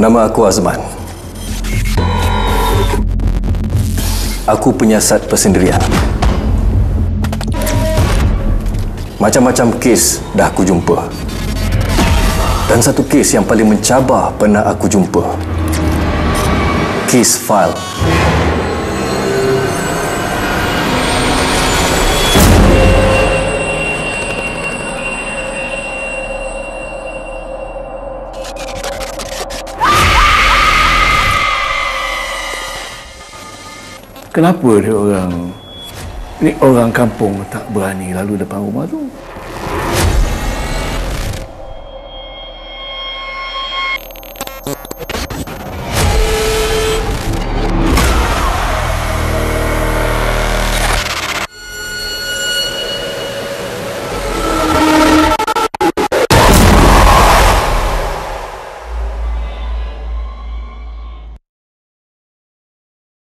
Nama aku Azman. Aku penyiasat persendirian. Macam-macam kes dah aku jumpa. Dan satu kes yang paling mencabar pernah aku jumpa. Kes file. Kenapa dia orang kampung tak berani lalu depan rumah tu?